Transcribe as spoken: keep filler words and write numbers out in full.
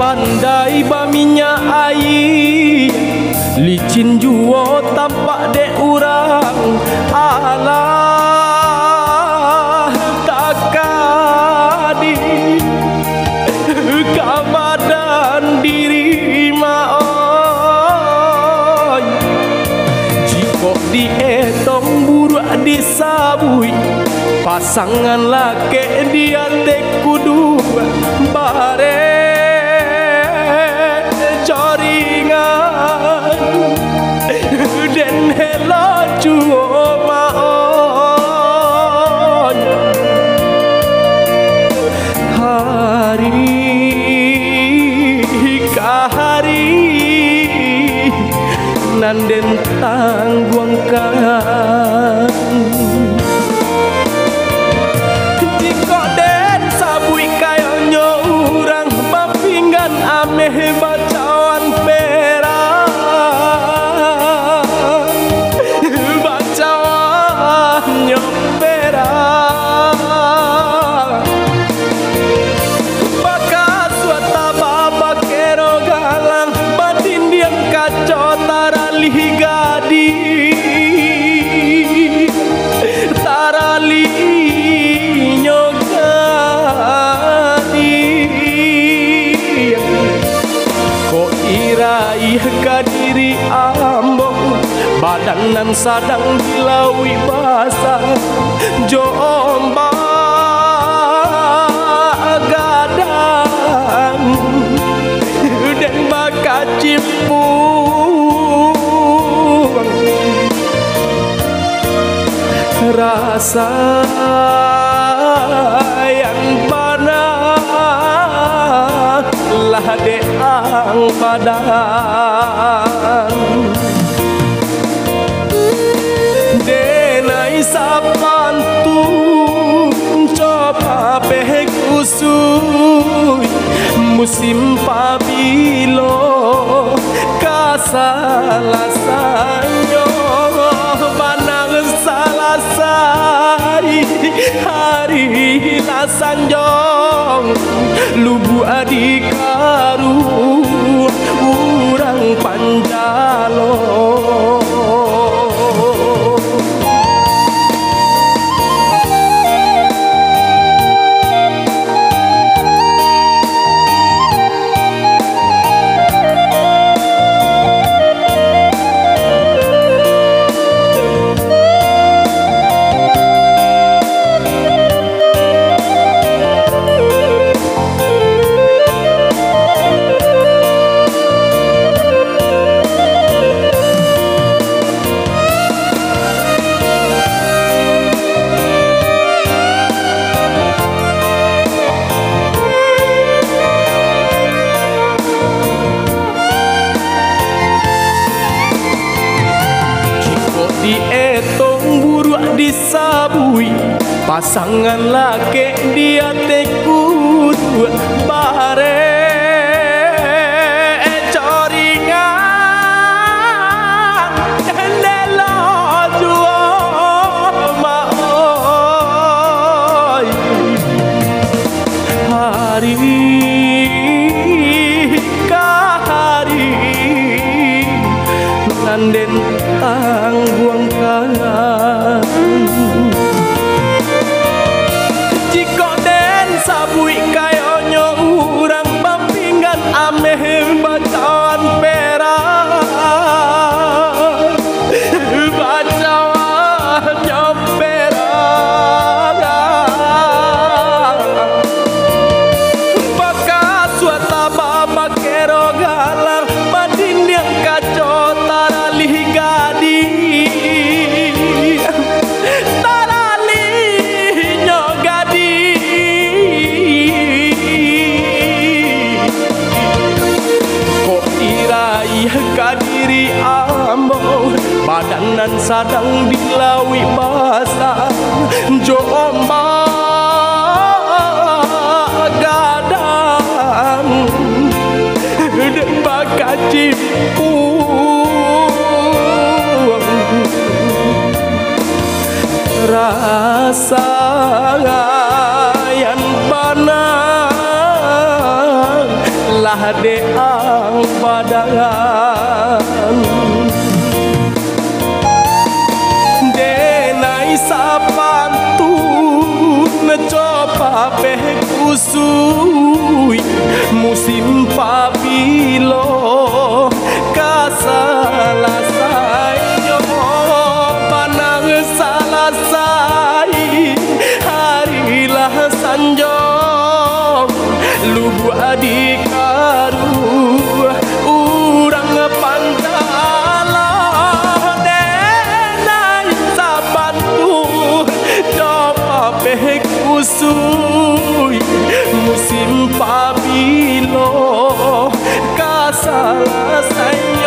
pandai baminya air, licin juo tampak dek urang. Alah takadi kabadan diri maoi, jika dietong buruak disabui, pasangan laki dia tek kudu bare coringan den helo juo maon. Hari kahari nanden tangguangkan, jika den sabui kayo nyorang bapinggan ameh bacaan perak, bacaan nyoperak, bakas wataba bakero galang batin diam kacau taralih gadi, taralih nyogadi. Ko irai kadiri ambo badanan sadang dilawi basah jomba gadang dan bakacipu rasa yang panah lah deang badan denai sapantun coba peh kusui musim pabilo kasalasanyo banang salasai hari lasanjong lubu adikaru urang panjalo. Dietong buruak disabui, pasangan laki dia tekut bare coringan nelo juo maoi. Hari kahari nanden tangguangkan, jika den sabui kayo nyorang bapinggan ameh bacaan perak, bacaan nyoperak, bakas wataba bakero galang badin yang kacau taralih gadi, taralih nyogadi. Kok irai kadiri ambo badanan sadang dilawi basah jomba gadang dan bakacipu rasa yang panah lah deang badangan denai sapantun coba peh kusui musim pabilo kasalah sayo panang salah sai harilah sanjong lubu adikaru urang pancala denai sabantu coba peh kusui musim pabilo kasalah sayo